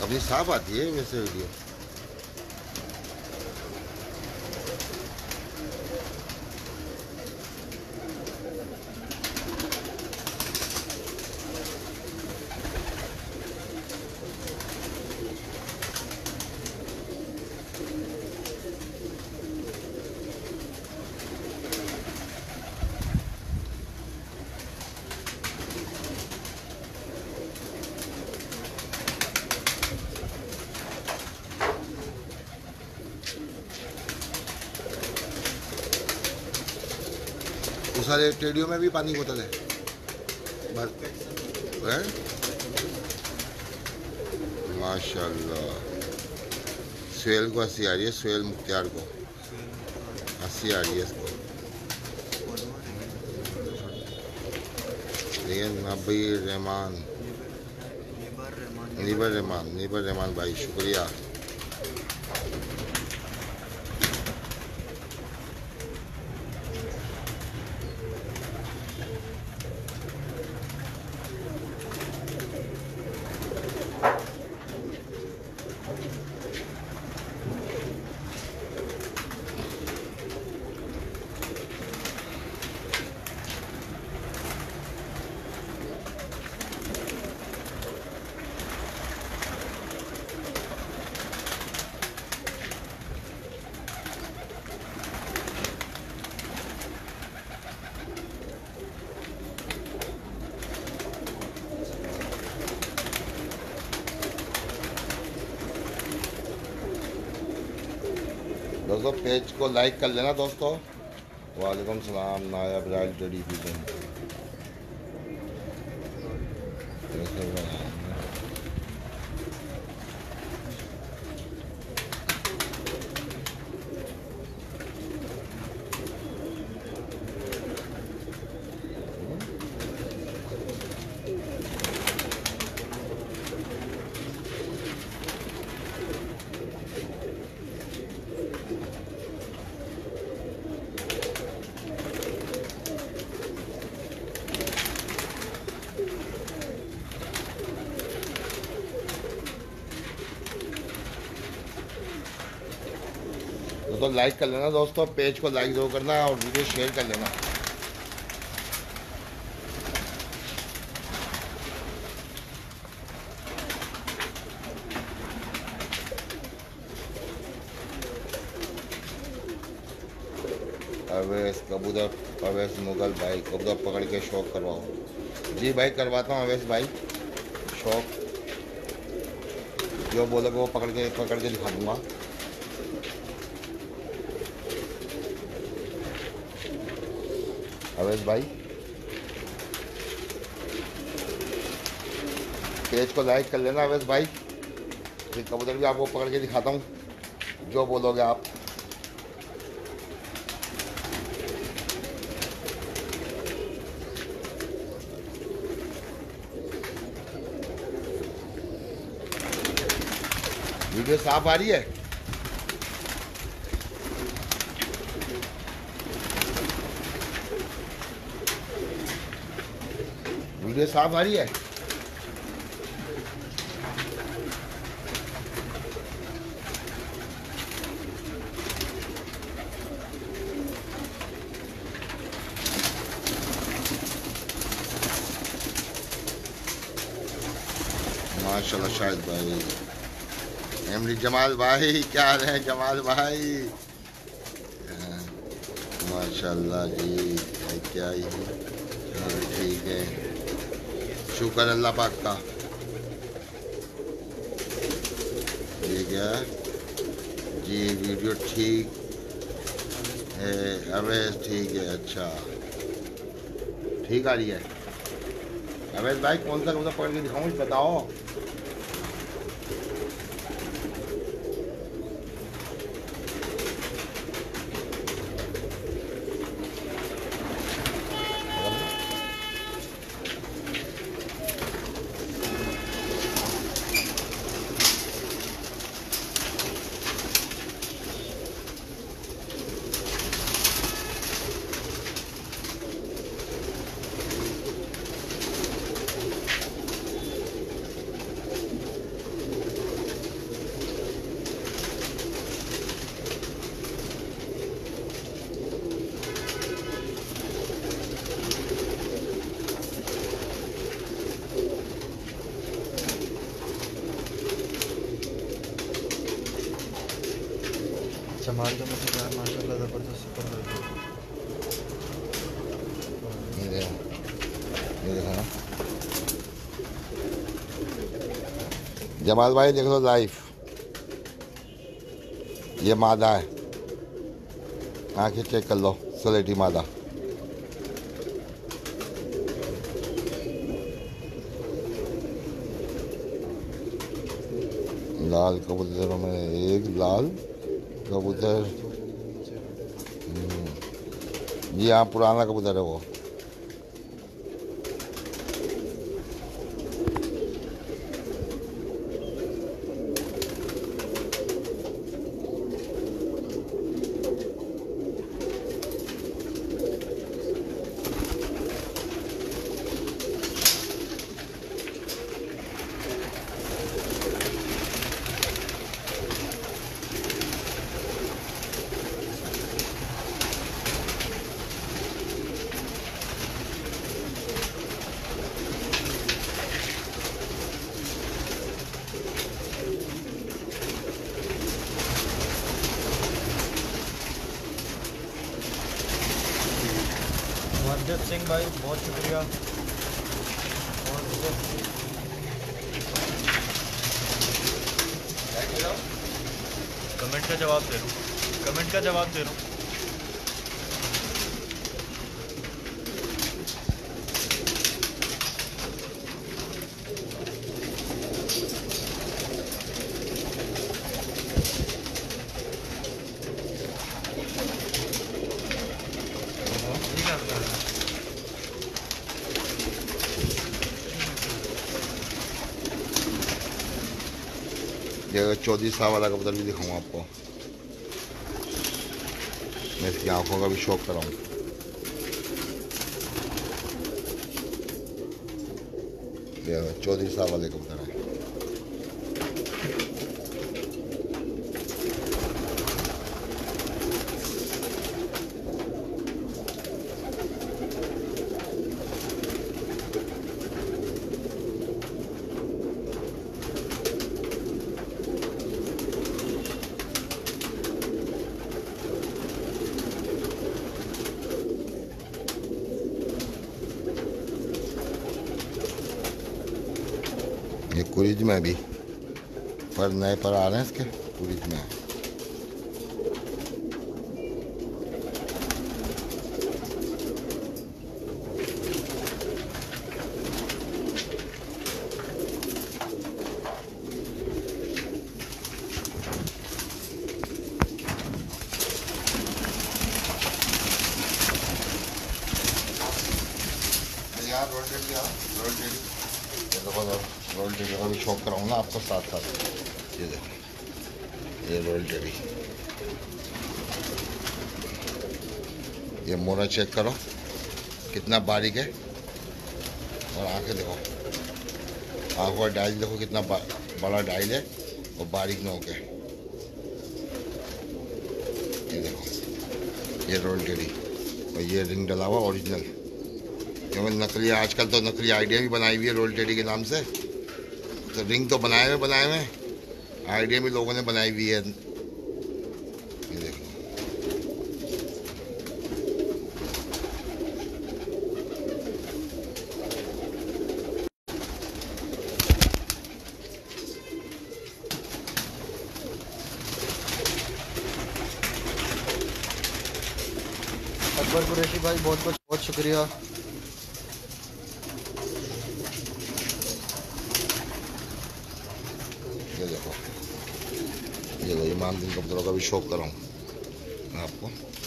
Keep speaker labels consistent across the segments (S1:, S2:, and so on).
S1: अपनी साफ आती है वैसे वीडियो। वो सारे टेडियो में भी पानी की बोतल है बस। माशाल्लाह। स्वेल को 80 आ रही है, स्वेल मुख्तियार को 80 आ रही है इसको। लेकिन नबी रहमान निबर रहमान भाई शुक्रिया। दोस्तों पेज को लाइक कर लेना दोस्तों। वालेकुम सलाम नायब राइल जड़ी पिजन। तो लाइक कर लेना दोस्तों, पेज को लाइक जरूर करना और वीडियो शेयर कर लेना। अवैस कबूतर, अवैस मुगल भाई कबूतर पकड़ के शौक करवाओ। जी भाई करवाता हूँ अवैस भाई शौक, जो बोलोगे वो पकड़ के दिखा दूंगा। अवैस भाई पेज को लाइक कर लेना अवैस भाई, फिर कबूतर भी आपको पकड़ के दिखाता हूँ जो बोलोगे आप। वीडियो साफ आ रही है? वीडियो साफ आ रही है? माशाल्लाह शाहिद भाई, एमडी जमाल भाई क्या हाल है जमाल भाई? माशाल्लाह जी क्या ही ठीक है, शुक्र अल्लाह पाक का। ठीक है जी, वीडियो ठीक है अवैस, ठीक है अच्छा ठीक आ रही है। अवैस भाई कौन सा कबूतर पकड़ के दिखाऊँ बताओ।
S2: जमाल का मुझे यार माशाल्लाह ज़बरदस्त कर रही है।
S1: ये देखो ना जमाल भाई, देख लो लाइव, ये मादा है, आंखें चेक कर लो, सलेटी मादा। लाल कबूतरों में एक लाल कबूतर, ये यहाँ पुराना कबूतर है वो।
S2: मनदीप सिंह भाई बहुत शुक्रिया। कमेंट का जवाब दे रहा हूँ, कमेंट का जवाब दे रहा हूँ।
S1: ये 14 वाला कबूतर भी दिखाऊंगा आपको, मैं इसकी आंखों का भी शौक कराऊँ। ये 14 वाले कबूतर हैं। ये कुरीज में भी पर नए पर आ रहे हैं, इसके कुरीज में। यार रोल टेडी का भी शौक कराऊँ ना आपको साथ साथ। ये देखो, ये रोल टेडी, ये मोरा चेक करो कितना बारीक है, और आंखें देखो, आंखों का डायल देखो कितना बड़ा डायल है और बारीक नोक है। ये देखो, ये रोल टेडी, और ये रिंग डला हुआ ओरिजिनल, क्योंकि नकली आजकल तो नकली आइडिया भी बनाई हुई है रोल टेडी के नाम से। तो रिंग तो बनाए हुए आइडिया भी लोगों ने बनाई हुई है। ये देखो,
S2: अकबर कुरैशी भाई बहुत बहुत शुक्रिया।
S1: ये देखो, ये लो, इमाम दिन कबूतरों का भी शौक कराऊँ मैं आपको।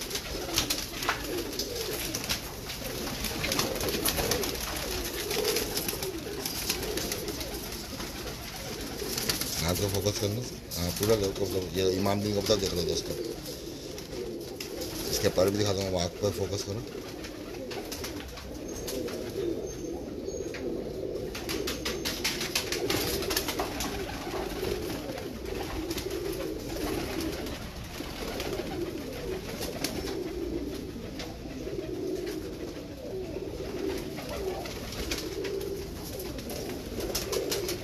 S1: हाथ को फोकस करना, हाँ पूरा कबूतर। ये इमाम दिन कबूतर देख लो दोस्तों, इसके पर भी दिखा दूँगा, आँख पर फोकस करो।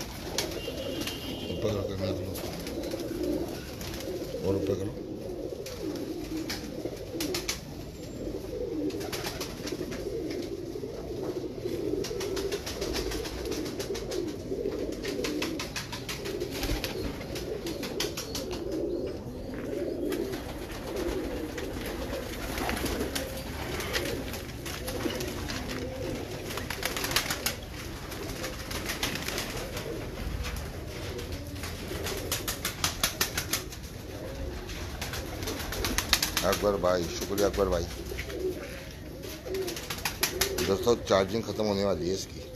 S1: ऊपर करो, और ऊपर करो। अकबर भाई, शुक्रिया अकबर भाई। दोस्तों चार्जिंग ख़त्म होने वाली है इसकी।